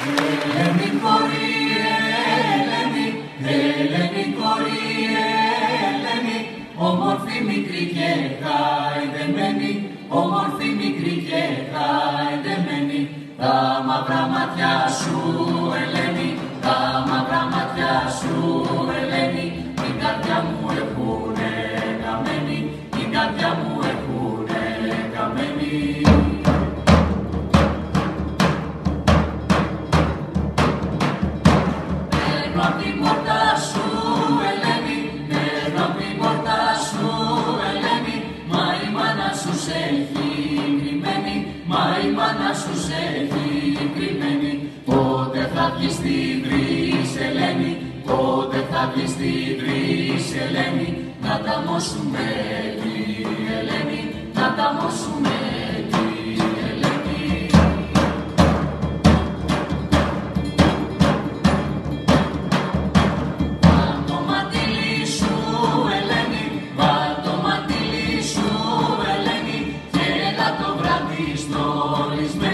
Ελένη κορή, Ελένη, Ελένη κορή, Ελένη, όμορφη μικρή και χαϊδεμένη, όμορφη μικρή και χαϊδεμένη. Τα μαύρα μάτια σου, Ελένη, τα μαύρα μάτια σου, Ελένη, την καρδιά μου έχουνε καμένη, την καρδιά μου έχουνε καμένη. Παίρνω απ' την πόρτα σου, Ελένη, παίρνω απ' την πόρτα σου, Ελένη, μα η μάνα σου σε έχει κρυμμένη, μα η μάνα σου σε έχει κρυμμένη. Πότε θα βγεις στην βρύς, Ελένη, πότε θα βγεις στην βρύς, Ελένη, να τα μώσουμε εκεί, Ελένη, να τα μώσουμε εκεί, Ελένη. Βάλ' το μαντίλι σου, Ελένη, βάλ' το μαντίλι σου, Ελένη, και έλα το βράδυ στολισμένη.